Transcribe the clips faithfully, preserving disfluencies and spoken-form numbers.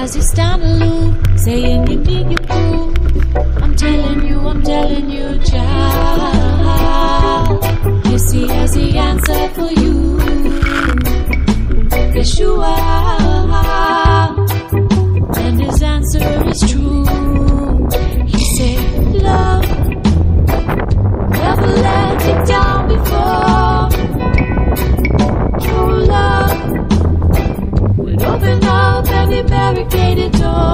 as you stand aloof, saying you need your proof. I'm telling you, I'm telling you, child. You see, as the answer for you, Yeshua, and his answer is true. He said, love, never let me down before. True love would open up every barricaded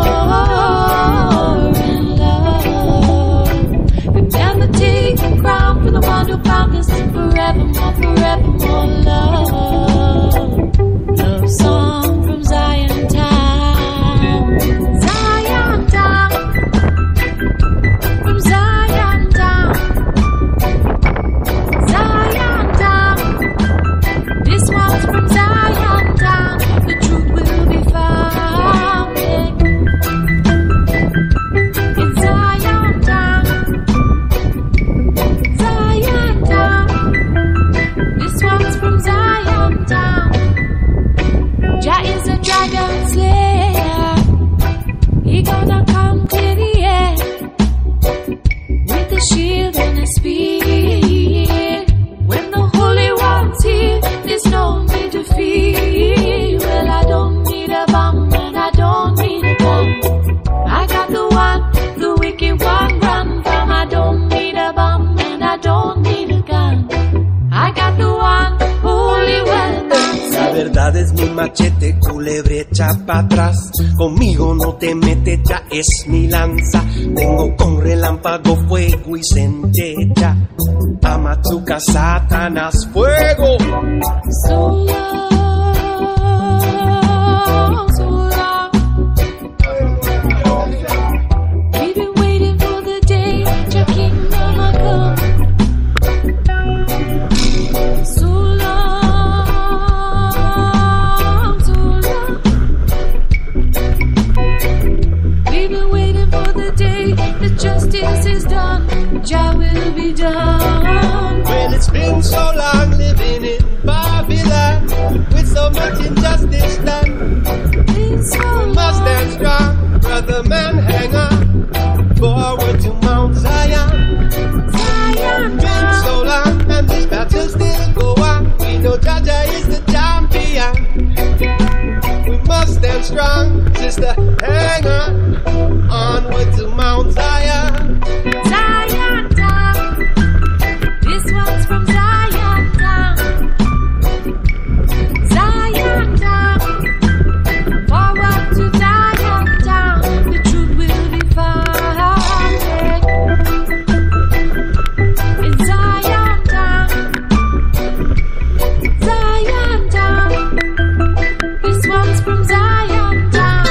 door in love. Remember, take the crown from the one who found us forevermore, forevermore love. Love song from Zion Town, Zion Town, from Zion Town, Zion Town. This one's from Zion Town. The truth will be found in Zion Town, Zion Town. This one's from Zion Town. Jah is a dragon slayer. He gonna come to the end with a shield and a spear. When the Holy One's here, there's no need to fear. Well, I don't need a bomb and I don't need a gun. I got the one, the wicked one run from. I don't need a bomb and I don't need a gun. I got the one, holy weapon. La verdad es mi machete, culebre, echa pa' atrás. Conmigo no te metes, ya es mi lanza. Tengo con relámpago, fuego y centella. Amatsuka, Satanás, fuego. So long, so long. We've been waiting for the day your kingdom will come. So long, so long. We've been waiting for the day that justice is done. Jah will be done. Well, it's been so long living in Babylon with so much injustice done. It's so We must stand strong, brother man, hang on. Forward to Mount Zion. Zion Been Town. so long and this battle still go on. We know Jaja is the champion. We must stand strong, sister, hang on. Onward to Mount Zion. Zion Town. This one's from Zion Town. Zion Town. Forward to Zion Town. The truth will be found in Zion Town. Zion Town. This one's from Zion Town.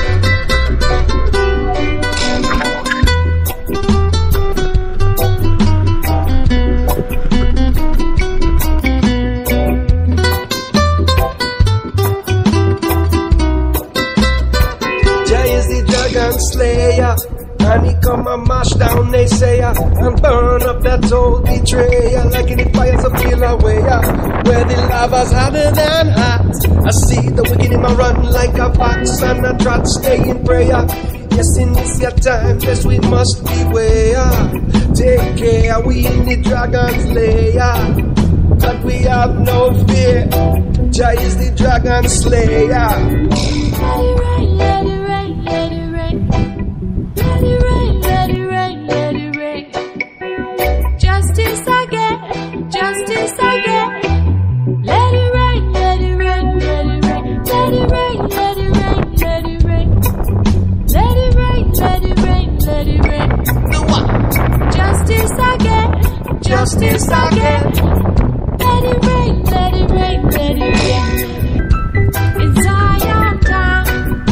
Jah is the dragon slayer, and he come and mash down naysayer and burn up that old betrayer like in the fires of Kilauea, where the lava's hotter than hot. I see the wicked in my run like a fox and a trot stay in prayer. Yes, in this your time, yes, we must beware. Take care, we in the dragon's lair, but we have no fear. Jah is the dragon slayer. Let it rain, let it rain, let it rain. Let it rain, let it rain, let it rain. Justice again, justice again. Let it rain, let it rain, let it rain. Let it rain, let it rain, let it rain. Let it rain, let it rain, let it rain. The what? Justice again, justice again. Let it rain, let it rain, let it rain. In Zion Town,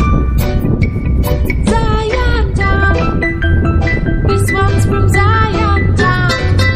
Zion Town. This one's from Zion Town.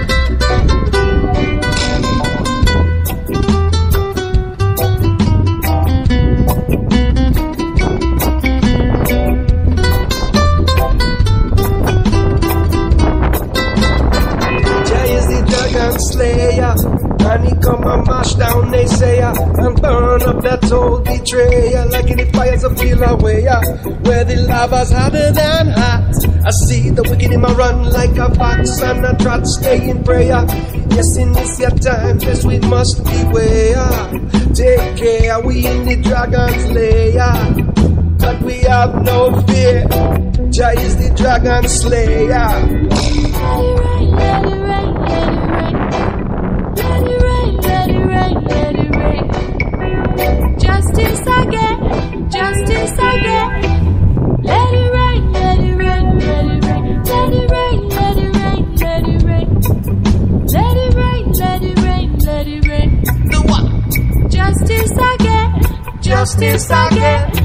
Jah is the dragon slayer, and he come and mash down naysayer and burn up that old betrayer like in the fires fires will feel away, where the lava's hotter than hot. I see the wicked in my run like a fox, and I try to stay in prayer. Yes, in this your time, yes, we must beware. Take care, we in the dragon's lair, but we have no fear. Jah is the dragon slayer. Let it rain, let it rain, let it rain. Let it rain, let it rain, let it rain. Justice again, justice again. Let it rain, let it rain, let it rain. Let it rain, let it rain, let it rain. Let it rain, let it rain, let it rain. The what? Justice again, justice again.